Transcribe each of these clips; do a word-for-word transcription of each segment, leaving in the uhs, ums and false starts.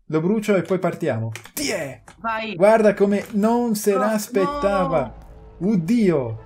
Lo brucio e poi partiamo. Tiè! Vai! Guarda come non se No, l'aspettava. no. Oddio!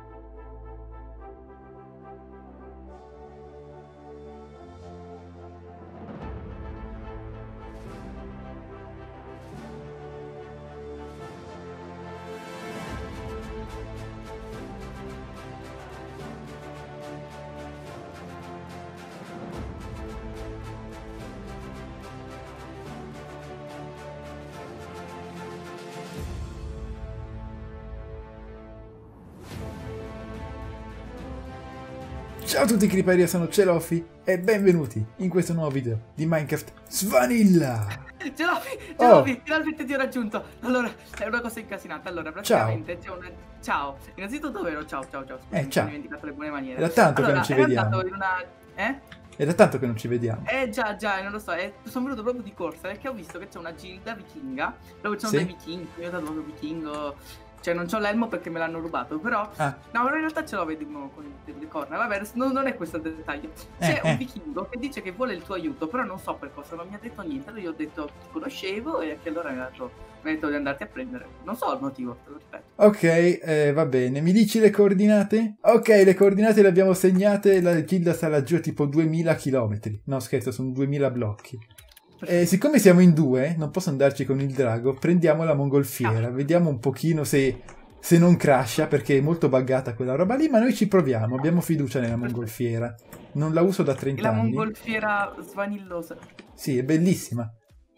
Ciao a tutti Creeper, io sono Celofi e benvenuti in questo nuovo video di Minecraft Svanilla! Celofi, Oh. Celofi, finalmente ti ho raggiunto. Allora, è una cosa incasinata. Allora, praticamente c'è una... Ciao. Innanzitutto vero, ciao, ciao, ciao. Scusa, Eh, mi ciao. sono dimenticato le buone maniere. È da tanto allora, che non ci ero vediamo. andato in una... Eh? È da tanto che non ci vediamo. Eh già, già, non lo so, eh, sono venuto proprio di corsa perché ho visto che c'è una gilda vichinga dove ci sono Sì? dei vichingi, io da proprio vichingo, cioè non c'ho l'elmo perché me l'hanno rubato, però, Ah. no, però in realtà ce l'ho, vedi, con le corna, vabbè, non, non è questo il dettaglio. C'è Eh, un eh. vichingo che dice che vuole il tuo aiuto, però non so per cosa, non mi ha detto niente, allora io ho detto che ti conoscevo e che allora mi ha dato, mi ha detto di andarti a prendere, non so il motivo, te lo ripeto. Ok, eh, va bene. Mi dici le coordinate? Ok, le coordinate le abbiamo segnate. La gilda sta laggiù tipo duemila chilometri. No, scherzo, sono duemila blocchi. E siccome siamo in due, non posso andarci con il drago, prendiamo la mongolfiera. Vediamo un pochino se, se non crasha, perché è molto buggata quella roba lì, ma noi ci proviamo. Abbiamo fiducia nella mongolfiera. Non la uso da trenta La anni. mongolfiera svanillosa. Sì, è bellissima.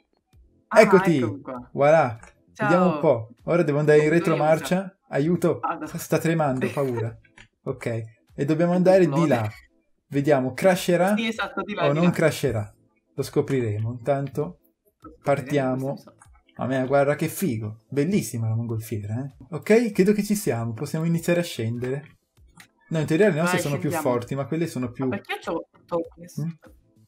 Ah, Eccoti! eccomi qua. Voilà! Ciao. Vediamo un po'. Ora devo andare in Dove retromarcia. Aiuto! Ah, no. Sta tremando, ho paura. Ok. E dobbiamo andare di là. Vediamo, crasherà Sì, esatto, di là, o di non là. crasherà. Lo scopriremo. Intanto partiamo. Questo mi sa. A me, guarda che figo. Bellissima la mongolfiera, eh. Ok, credo che ci siamo. Possiamo iniziare a scendere. No, in teoria le nostre Vai, sono più scendiamo. forti, ma quelle sono più... Ma perché c'ho tokens? Mm?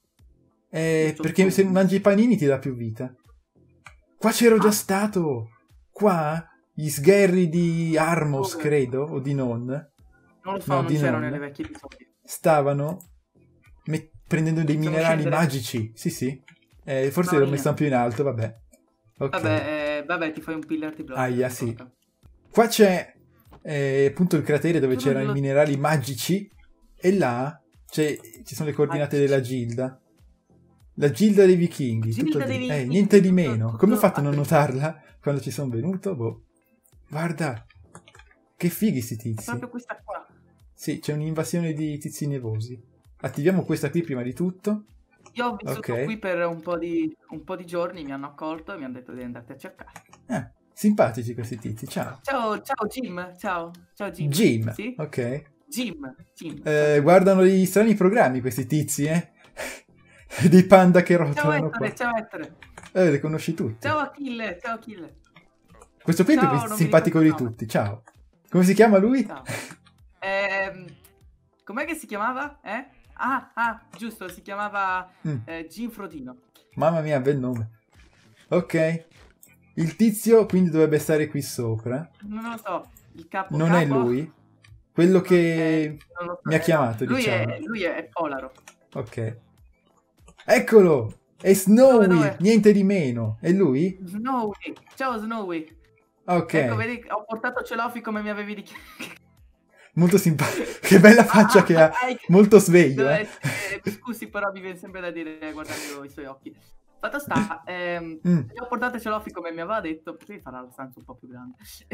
Eh, C'ho perché se tokens. mangi i panini ti dà più vita. Qua c'ero già Ah. stato. Qua gli sgherri di Armos, Dove? credo, o di non, Non lo so, No, non di c'erano non. nelle vecchie episodi. stavano me- prendendo dei Possiamo minerali scendere? magici. Sì, sì. Eh, forse No, l'ho mia. messa più in alto, vabbè. Ok. Vabbè, eh, vabbè, ti fai un pillar di blocco. Aia, non sì. importa. Qua c'è eh, appunto il cratere dove Sono c'erano i nello- minerali magici e là c'è- ci sono le coordinate Magici. della gilda. La gilda dei vichinghi. Gilda tutto dei lì. Eh, vichinghi, niente di tutto- meno. tutto Come ho fatto a non a- notarla quando ci sono venuto? Boh. Guarda. Che fighi sti È tizi. proprio questa qua. Sì, c'è un'invasione di tizi nevosi. Attiviamo questa qui prima di tutto. Io ho vissuto Ok. qui per un po' di un po' di giorni, mi hanno accolto e mi hanno detto di andarti a cercare. Ah, simpatici questi tizi, ciao. Ciao, ciao Jim, ciao. Ciao Jim. Jim, Sì? ok. Jim, Jim. Eh, guardano degli strani programmi questi tizi, eh. Dei panda che Ciao rotolano Ettore, qua. ciao Ettore. Eh, le conosci tutte. Ciao Achille, ciao Achille. Questo qui è il Ciao, più non mi simpatico di ricordo il nome. tutti, ciao. Come si chiama lui? Ciao. Ehm, com'è che si chiamava? Eh? Ah, ah, giusto, si chiamava Mm, eh, Jim Frodino. mamma mia, bel nome. Ok. Il tizio quindi dovrebbe stare qui sopra. Non lo so, il capo Non è capo- lui. Quello non che è- non lo so, mi ha eh, no, chiamato, lui diciamo. È, lui è Polaro. Ok. Eccolo! È Snowy, Dove, dove? niente di meno. È lui? Snowy, ciao Snowy. Ok. Ecco, vedi, ho portato Celofi come mi avevi dichiarato. Molto simpatico. Che bella faccia che ha. Molto sveglio, eh. Scusi, però mi viene sempre da dire guardando i suoi occhi. Fatto sta, ehm, Mm. gli ho portato Celofi come mi aveva detto, perché farà la stanza un po' più grande.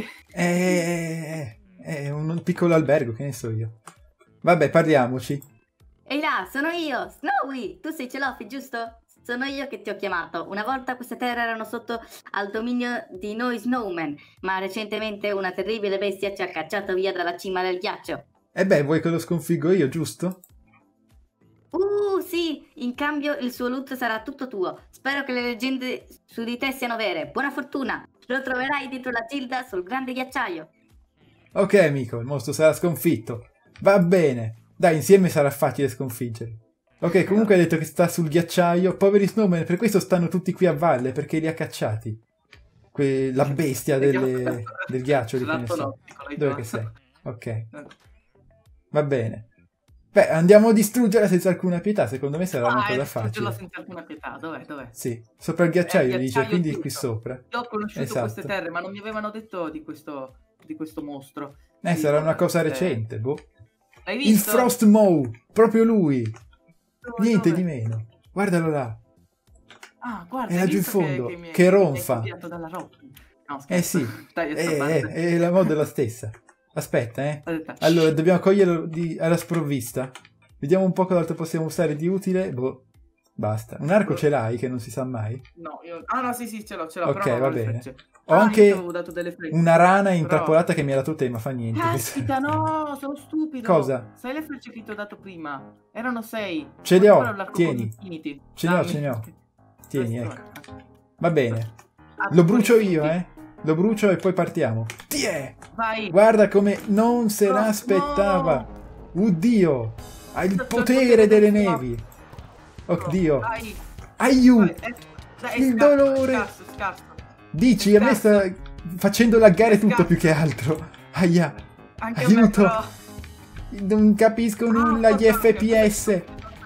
È, è un piccolo albergo, che ne so io. Vabbè, parliamoci. Ehi là, sono io, Snowy! Tu sei Celofi, giusto? Sono io che ti ho chiamato. Una volta queste terre erano sotto al dominio di noi Snowmen, ma recentemente una terribile bestia ci ha cacciato via dalla cima del ghiaccio. E beh, vuoi che lo sconfiggo io, giusto? Uh, sì! In cambio il suo loot sarà tutto tuo. Spero che le leggende su di te siano vere. Buona fortuna! Lo troverai dietro la gilda sul grande ghiacciaio. Ok, amico, il mostro sarà sconfitto. Va bene. Dai, insieme sarà facile sconfiggere. Ok, comunque hai detto che sta sul ghiacciaio. Poveri snowman, per questo stanno tutti qui a valle, perché li ha cacciati. Que- la bestia delle- del ghiaccio, di che ne so. Dove che sei? Ok. Va bene. Beh, andiamo a distruggerla senza alcuna pietà. Secondo me sarà Ah, una cosa è facile. senza alcuna pietà. Dov'è? Dov'è? Sì, sopra il ghiacciaio, Eh, dice, ghiacciaio quindi tutto. qui sopra. Io ho conosciuto Esatto. queste terre, ma non mi avevano detto di questo, di questo mostro. Eh, Sì, sarà una cosa eh, recente, boh. L'hai Il visto? Frostmow, proprio lui. Dove, Niente dove? di meno. Guardalo là. Ah, guarda, È hai laggiù in visto che- fondo, che, mi- che mi hai ronfa. copiato dalla roba? No, Eh scherzo. sì, Dai, eh, questa parte. eh, eh, la mod è la stessa. Aspetta, eh. Aspetta. Allora, dobbiamo coglierlo di- alla sprovvista. Vediamo un po' cos'altro possiamo usare di utile. Boh, basta. Un arco ce l'hai, che non si sa mai. No, io... Ah, no, sì, sì, ce l'ho, ce l'ho. Ok, però non va ho le bene. frecce. Ho Ah, anche io ti avevo dato delle frecce. una rana Però- intrappolata che mi ha dato te, ma fa niente. Caspita, no, sono stupido. Cosa? Sai le frecce che ti ho dato prima? Erano sei. Ce le ho, Quello è l'arco tieni. Infinity. Ce ne ho, Dammi. ce ne ho. Tieni, Questo ecco. è. Va bene. Ah, Lo brucio Infinity. io, eh. Lo brucio e poi partiamo. Tiè! Vai. Guarda come non se No, l'aspettava. Oddio! Ha il C'ho il potere potere delle del nevi. Oddio! Vai. Aiù! Vai, eh, dai, è Il scarso, dolore. è Scarso, è scarso. Dici, è a me sta scarso. facendo laggare È tutto scarso. più che altro. Aia! Anche a me, Aiuto! però. Non capisco nulla Ah, gli F P S.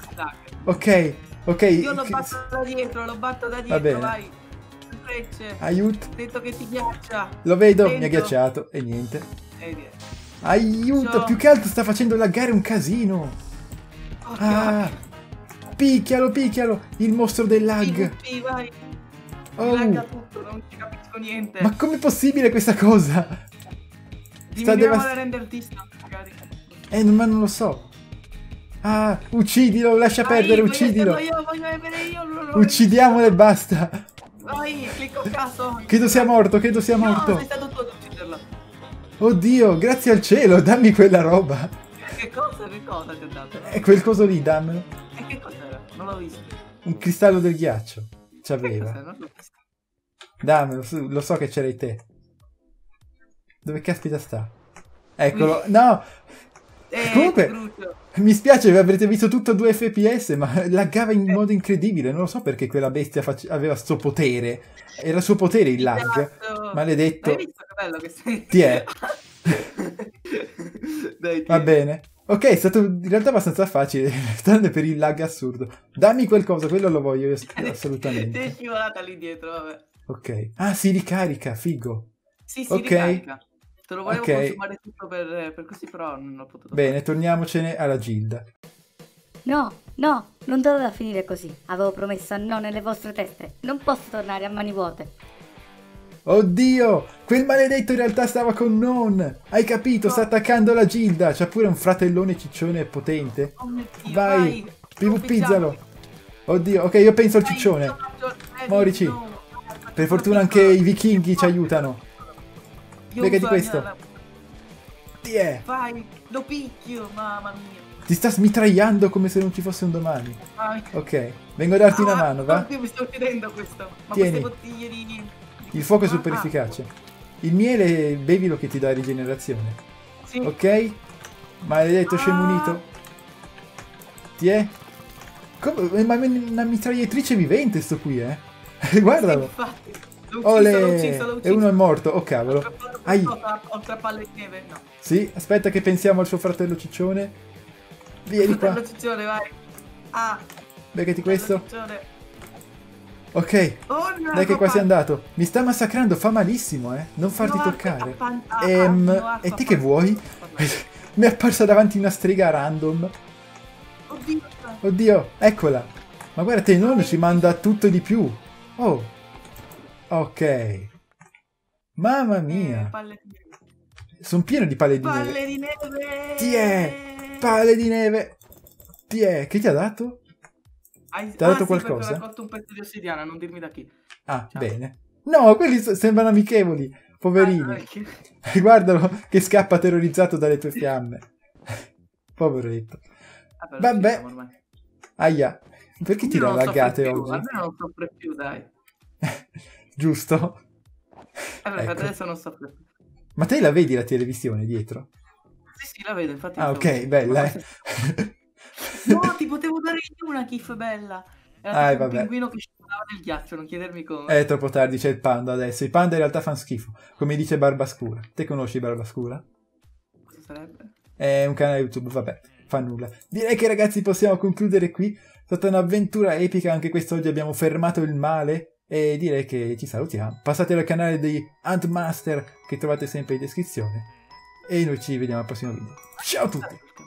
Ok, ok. Io lo batto da dietro, lo batto da dietro, bene. vai. Frecce. Aiuto! Detto che ti ghiaccia. Lo vedo, mi ha Dentro. ghiacciato e niente. E via. Aiuto! Ciao. Più che altro sta facendo laggare un casino. Oh, Ah! Picchialo, picchialo! Il mostro del lag. Sì, vai. Oh. Mi lagga tutto, non ci capisco niente. Ma com'è possibile questa cosa? sta Diminuiamo devast- la render distance, magari. Eh, non- ma non lo so. Ah, uccidilo, lascia Vai, perdere, voglio uccidilo. esserlo Io, voglio essere io, no, no. Uccidiamolo e basta. Vai, clicco caso. Credo sia morto, credo sia No, morto. sei stato tu ad ucciderlo. Oddio, grazie al cielo, dammi quella roba. Che cosa, che cosa ti ho dato? E quel coso lì, dammelo. E che cos'era? Non l'ho visto. Un cristallo del ghiaccio. Che C'aveva. cos'era? Non l'ho visto. Dammelo, su- lo so che c'eri te. Dove caspita sta? Eccolo. No, Eh, Comunque- che brutto. mi spiace, avrete visto tutto a due F P S, ma laggava in Eh. modo incredibile. Non lo so perché quella bestia face- aveva sto potere. Era il suo potere il lag. Cazzo. Maledetto. Hai visto che bello che sei? Ti è. Dai, ti Va è. bene. Ok, è stato in realtà abbastanza facile, tranne per il lag assurdo. Dammi qualcosa, quello lo voglio io Ti è assolutamente. scivolata lì dietro, vabbè. Ok. Ah, si ricarica, figo. Sì, si Ok. ricarica. Te lo volevo Ok. consumare tutto per, per così, però non ho potuto. Bene, torniamocene alla Gilda. No, no, non doveva finire così. Avevo promesso a no nelle vostre teste. Non posso tornare a mani vuote. Oddio! Quel maledetto in realtà stava con Non! Hai capito? Sta attaccando la Gilda! C'ha pure un fratellone ciccione potente. Oh mio Dio, Vai! vai, Pipuppizzalo! Oddio, ok, io penso al Vai, ciccione. io faccio- eh, Morici. no. Per fortuna anche i vichinghi ci aiutano. Io Lega di uso la questo. mia- Ti è! Vai, lo picchio, mamma mia. Ti sta smitragliando come se non ci fosse un domani. Vai. Ok, vengo a darti una Ah, mano, va? Oddio, mi sto chiedendo questo. Ma Tieni. queste bottiglie di... Il fuoco è Ah, super ah. efficace. Il miele bevilo che ti dà rigenerazione. Sì. Ok? Maledetto Ah. scemunito. Ti è? Come? Ma è una mitragliatrice vivente sto qui, eh? Guardalo. Sì, infatti. L'ho ucciso, l'ho Ole! ucciso, l'ho E ucciso. uno è morto. Oh cavolo. Ho trappato Ai. qualcosa, ho trappato le neve, no. Sì, aspetta che pensiamo al suo fratello ciccione. Vieni qua. Fratello ciccione, vai. Ah, Beccati fratello questo. ciccione. Ok. Oh, no, Dai che quasi è papà. andato. Mi sta massacrando, fa malissimo, eh. Non farti No, toccare. appan- ah, ah, Ehm, mio arco e te che appan- vuoi? Mi è apparsa davanti una strega random. Oddio. Oddio, eccola. Ma guarda te, non ci manda tutto e di più. Oh. Ok. Mamma Eh, mia. palle di neve. Sono pieno di palle di neve. Palle di neve. Ti è. Palle di neve. Ti è. Che ti ha dato? Hai... Ti ha dato ah, sì, perché qualcosa? ho raccolto un pezzo di ossidiana, non dirmi da chi. Ah, Ciao. bene. No, quelli so- sembrano amichevoli. Ah, Poverini. perché- Guardalo che scappa terrorizzato dalle tue fiamme. Poveretto. Vabbè, lo Vabbè. finiamo ormai. Aia. Perché ti Almeno dà non soffre laggate più, oggi? Almeno non soffre più, dai. Giusto? Eh, perché Ecco. adesso non soffre più. Ma te la vedi la televisione dietro? Sì, sì, la vedo, infatti. Ah, mi stavo ok, dicendo. bella. Ma Eh. questa- No, ti potevo dare io una gif bella. Era Ah, tipo un vabbè. pinguino che scivolava nel ghiaccio, non chiedermi come. È troppo tardi, c'è il panda adesso. I panda in realtà fanno schifo. Come dice Barbascura. Te conosci Barbascura? Cosa sarebbe? È un canale YouTube, vabbè. fa nulla. Direi che ragazzi possiamo concludere qui. È stata un'avventura epica anche quest'oggi, abbiamo fermato il male e direi che ci salutiamo. Passate al canale di Huntmaster che trovate sempre in descrizione e noi ci vediamo al prossimo video. Ciao a tutti!